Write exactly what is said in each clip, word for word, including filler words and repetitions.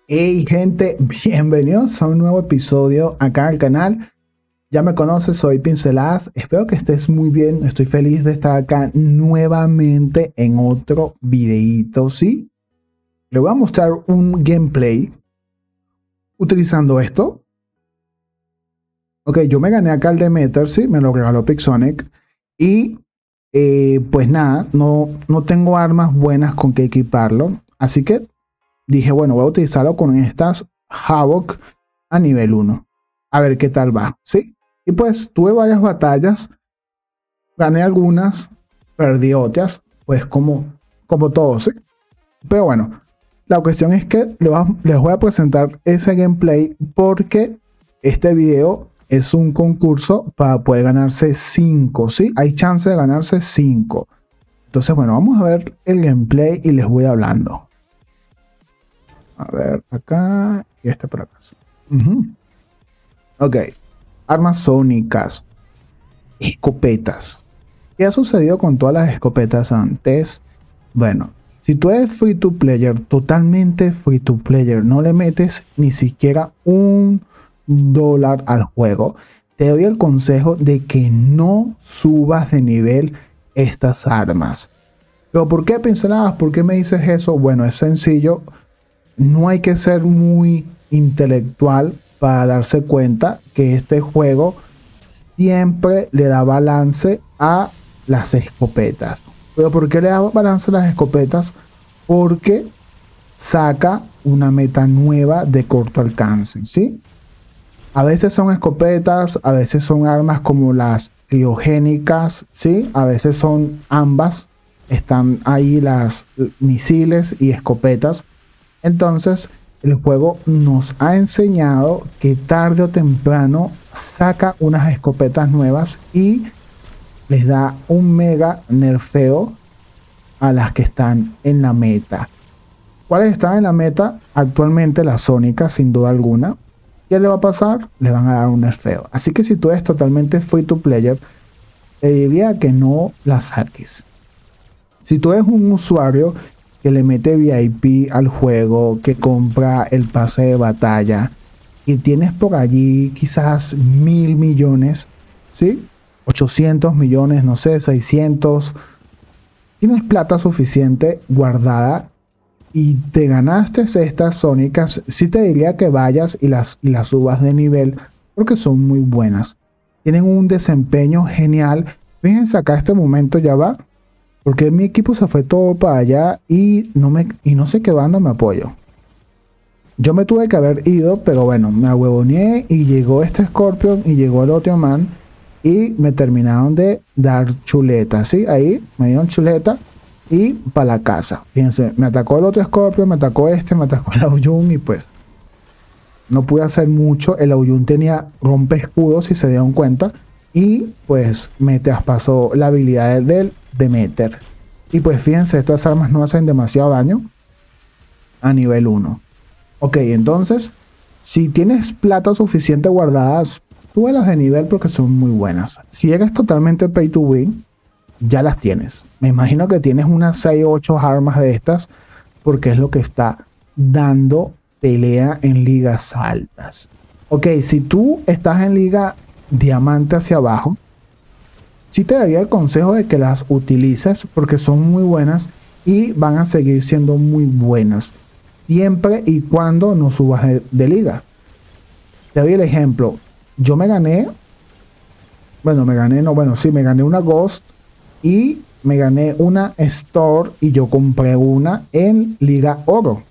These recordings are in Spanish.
Hey gente, bienvenidos a un nuevo episodio acá al canal. Ya me conoces, soy Pinceladas. Espero que estés muy bien. Estoy feliz de estar acá nuevamente en otro videíto, ¿sí? Le voy a mostrar un gameplay utilizando esto. Ok, yo me gané acá el Demeter, ¿sí? Me lo regaló Pixonic. Y eh, pues nada, no, no tengo armas buenas con que equiparlo. Así que dije, bueno, voy a utilizarlo con estas Havoc a nivel uno. A ver qué tal va, ¿sí? Y pues tuve varias batallas. Gané algunas, perdí otras, pues como, como todos, ¿sí? Pero bueno, la cuestión es que les voy a presentar ese gameplay porque este video es un concurso para poder ganarse cinco, ¿sí? Hay chance de ganarse cinco. Entonces, bueno, vamos a ver el gameplay y les voy hablando. A ver, acá y este por acá. Uh-huh. Ok. Armas sónicas. Escopetas. ¿Qué ha sucedido con todas las escopetas antes? Bueno, si tú eres free to player, totalmente free to player, no le metes ni siquiera un dólar al juego, te doy el consejo de que no subas de nivel estas armas. ¿Pero por qué, Pinceladas? ¿Por qué me dices eso? Bueno, es sencillo. No hay que ser muy intelectual para darse cuenta que este juego siempre le da balance a las escopetas. ¿Pero por qué le da balance a las escopetas? Porque saca una meta nueva de corto alcance, ¿sí? A veces son escopetas, a veces son armas como las criogénicas, ¿sí? A veces son ambas. Están ahí las misiles y escopetas. Entonces, el juego nos ha enseñado que tarde o temprano saca unas escopetas nuevas y les da un mega nerfeo a las que están en la meta. ¿Cuáles están en la meta? Actualmente las sónicas, sin duda alguna. ¿Qué le va a pasar? Le van a dar un nerfeo. Así que si tú eres totalmente free to player, te diría que no las saques. Si tú eres un usuario que le mete V I P al juego, que compra el pase de batalla y tienes por allí quizás mil millones, ¿sí? ochocientos millones, no sé, seiscientos. Tienes plata suficiente guardada y te ganaste estas sónicas, sí te diría que vayas y las, y las subas de nivel porque son muy buenas. Tienen un desempeño genial. Fíjense acá, este momento ya va. Porque mi equipo se fue todo para allá y no, me, y no sé qué bando me apoyo. Yo me tuve que haber ido, pero bueno, me ahuevoneé y llegó este Scorpion y llegó el otro man y me terminaron de dar chuleta, ¿sí? Ahí me dieron chuleta y para la casa. Fíjense, me atacó el otro Scorpion, me atacó este, me atacó el Aoyun y pues no pude hacer mucho. El Aoyun tenía rompe escudos, si se dieron cuenta, y pues me traspasó la habilidad del Demeter. Y pues fíjense, estas armas no hacen demasiado daño a nivel uno. Ok, entonces, si tienes plata suficiente guardadas, súbelas de nivel porque son muy buenas. Si eres totalmente pay to win, ya las tienes. Me imagino que tienes unas seis o ocho armas de estas porque es lo que está dando pelea en ligas altas. Ok, si tú estás en liga diamante hacia abajo, sí te daría el consejo de que las utilices porque son muy buenas y van a seguir siendo muy buenas siempre y cuando no subas de, de liga. Te doy el ejemplo. Yo me gané, bueno, me gané, no, bueno, sí, me gané una Ghost y me gané una Store y yo compré una en Liga Oro.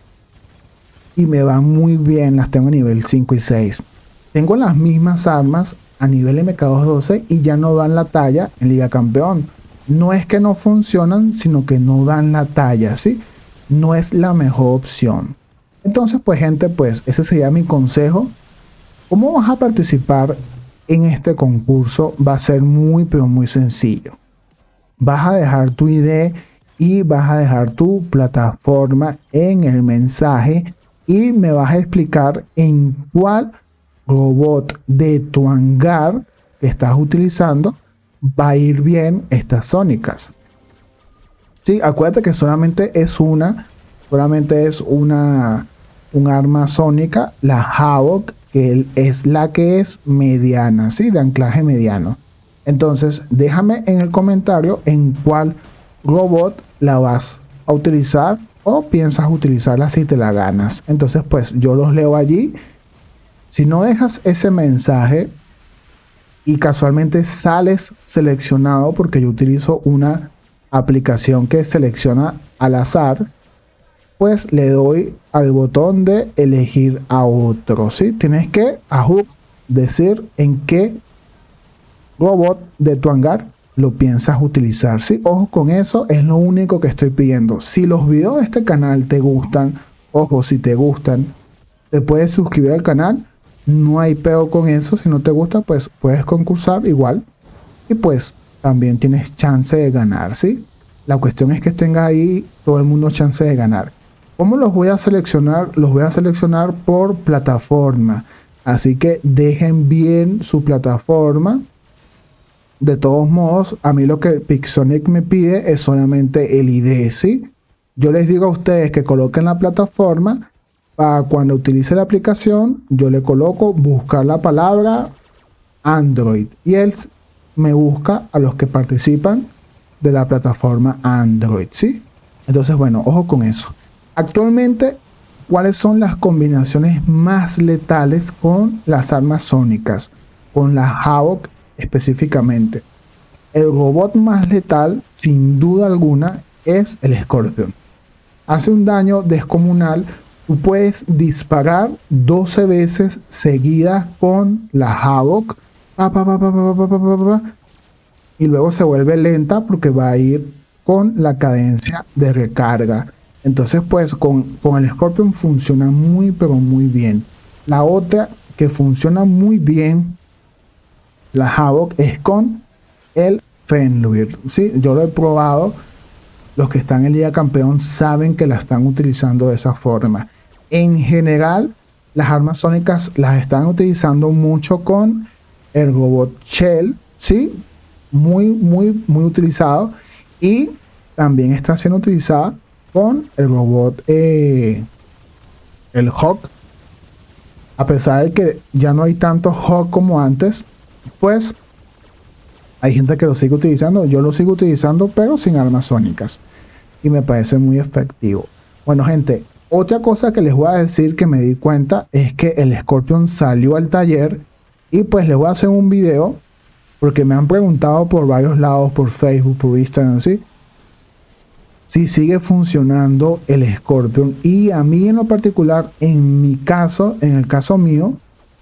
Y me van muy bien, las tengo a nivel cinco y seis. Tengo las mismas armas a nivel M K doscientos doce y ya no dan la talla en Liga Campeón. No es que no funcionan, sino que no dan la talla, ¿sí? No es la mejor opción. Entonces, pues gente, pues ese sería mi consejo. ¿Cómo vas a participar en este concurso? Va a ser muy, pero muy sencillo. Vas a dejar tu I D y vas a dejar tu plataforma en el mensaje y me vas a explicar en cuál robot de tu hangar que estás utilizando va a ir bien estas sónicas. Sí, acuérdate que solamente es una, solamente es una un arma sónica, la Havoc, que es la que es mediana, ¿sí? De anclaje mediano. Entonces, déjame en el comentario en cuál robot la vas a utilizar o piensas utilizarla si te la ganas. Entonces, pues yo los leo allí. Si no dejas ese mensaje y casualmente sales seleccionado, porque yo utilizo una aplicación que selecciona al azar, pues le doy al botón de elegir a otro, ¿sí? Tienes que ajú, decir en qué robot de tu hangar lo piensas utilizar, ¿sí? Ojo con eso, es lo único que estoy pidiendo. Si los videos de este canal te gustan, ojo, si te gustan, te puedes suscribir al canal, no hay peo con eso. Si no te gusta, pues puedes concursar igual y pues también tienes chance de ganar, ¿sí? La cuestión es que tenga ahí todo el mundo chance de ganar. ¿Cómo los voy a seleccionar? Los voy a seleccionar por plataforma, así que dejen bien su plataforma. De todos modos, a mí lo que Pixonic me pide es solamente el I D, ¿sí? Yo les digo a ustedes que coloquen la plataforma, para cuando utilice la aplicación, yo le coloco buscar la palabra Android y él me busca a los que participan de la plataforma Android, ¿sí? Entonces, bueno, ojo con eso. Actualmente, ¿cuáles son las combinaciones más letales con las armas sónicas? Con la Havoc específicamente. El robot más letal, sin duda alguna, es el Scorpion. Hace un daño descomunal. Tú puedes disparar doce veces seguidas con la Havoc pa, pa, pa, pa, pa, pa, pa, pa, pa, y luego se vuelve lenta porque va a ir con la cadencia de recarga. Entonces, pues con, con el Scorpion funciona muy pero muy bien. La otra que funciona muy bien, la Havoc, es con el Fenrir, ¿sí? Yo lo he probado. Los que están en Liga Campeón saben que la están utilizando de esa forma. En general, las armas sónicas las están utilizando mucho con el robot Shell, ¿sí? Muy, muy, muy utilizado. Y también está siendo utilizada con el robot, eh, el Hawk. A pesar de que ya no hay tantos Hawk como antes, pues hay gente que lo sigue utilizando. Yo lo sigo utilizando, pero sin armas sónicas. Y me parece muy efectivo. Bueno, gente, otra cosa que les voy a decir que me di cuenta es que el Scorpion salió al taller. Y pues les voy a hacer un video, porque me han preguntado por varios lados, por Facebook, por Instagram, así, si sigue funcionando el Scorpion. Y a mí en lo particular, en mi caso, en el caso mío,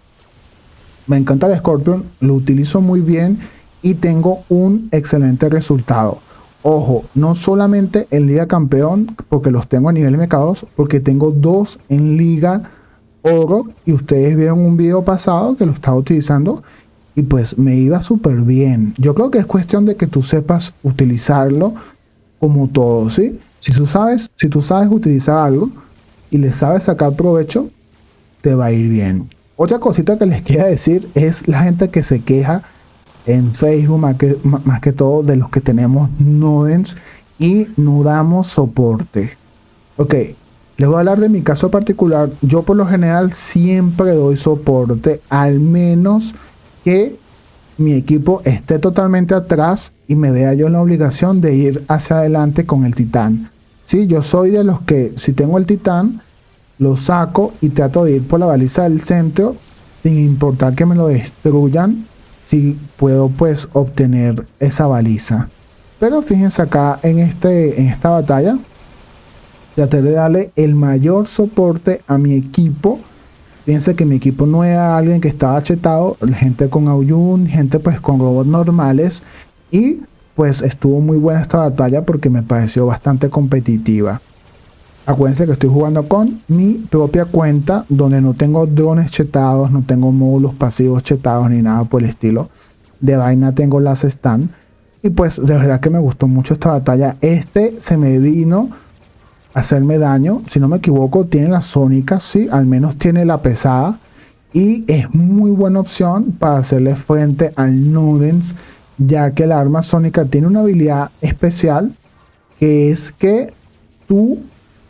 me encanta el Scorpion, lo utilizo muy bien y tengo un excelente resultado. Ojo, no solamente en Liga Campeón, porque los tengo a nivel M K dos, porque tengo dos en Liga Oro y ustedes vieron un video pasado que lo estaba utilizando y pues me iba súper bien. Yo creo que es cuestión de que tú sepas utilizarlo como todo, ¿sí? Si tú sabes, si tú sabes utilizar algo y le sabes sacar provecho, te va a ir bien. Otra cosita que les quiero decir es la gente que se queja en Facebook, más que, más que todo de los que tenemos nodems y no damos soporte. Ok, les voy a hablar de mi caso particular. Yo por lo general siempre doy soporte, al menos que mi equipo esté totalmente atrás y me vea yo en la obligación de ir hacia adelante con el titán. Sí, yo soy de los que si tengo el titán, lo saco y trato de ir por la baliza del centro, sin importar que me lo destruyan, si puedo pues obtener esa baliza. Pero fíjense acá en, este, en esta batalla, traté de darle el mayor soporte a mi equipo. Fíjense que mi equipo no era alguien que estaba chetado, gente con Aoyun, gente pues con robots normales, y pues estuvo muy buena esta batalla porque me pareció bastante competitiva. Acuérdense que estoy jugando con mi propia cuenta, donde no tengo drones chetados, no tengo módulos pasivos chetados ni nada por el estilo. De vaina tengo las stand. Y pues de verdad que me gustó mucho esta batalla. Este se me vino a hacerme daño. Si no me equivoco, tiene la sónica, sí, al menos tiene la pesada. Y es muy buena opción para hacerle frente al Nudens, ya que el arma sónica tiene una habilidad especial, que es que tú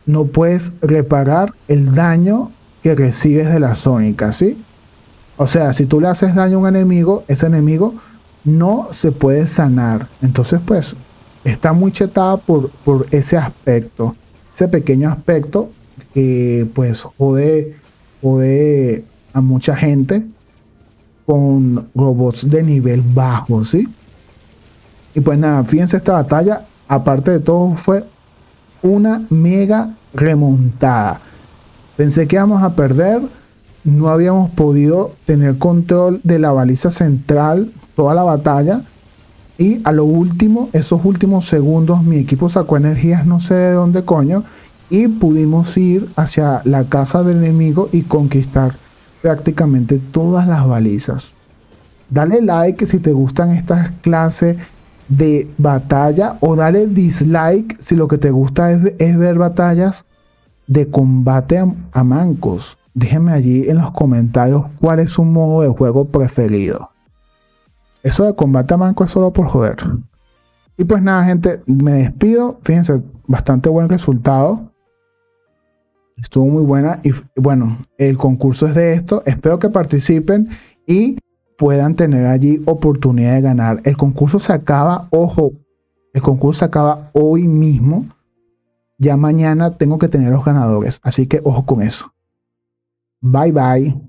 no puedes reparar el daño que recibes de la sónica, ¿sí? O sea, si tú le haces daño a un enemigo, ese enemigo no se puede sanar. Entonces, pues, está muy chetada por, por ese aspecto, ese pequeño aspecto que, pues, jode, jode a mucha gente con robots de nivel bajo, ¿sí? Y pues nada, fíjense esta batalla, aparte de todo, fue una mega remontada. Pensé que íbamos a perder, no habíamos podido tener control de la baliza central toda la batalla. Y a lo último, esos últimos segundos, mi equipo sacó energías no sé de dónde coño. Y pudimos ir hacia la casa del enemigo y conquistar prácticamente todas las balizas. Dale like si te gustan estas clases de batalla, o dale dislike si lo que te gusta es, es ver batallas de combate a, a mancos. Déjenme allí en los comentarios cuál es su modo de juego preferido. Eso de combate a manco es solo por joder. Y pues nada, gente, me despido. Fíjense, bastante buen resultado. Estuvo muy buena. Y bueno, el concurso es de esto. Espero que participen y puedan tener allí oportunidad de ganar. El concurso se acaba, ojo, el concurso se acaba hoy mismo. Ya mañana tengo que tener los ganadores. Así que ojo con eso. Bye bye.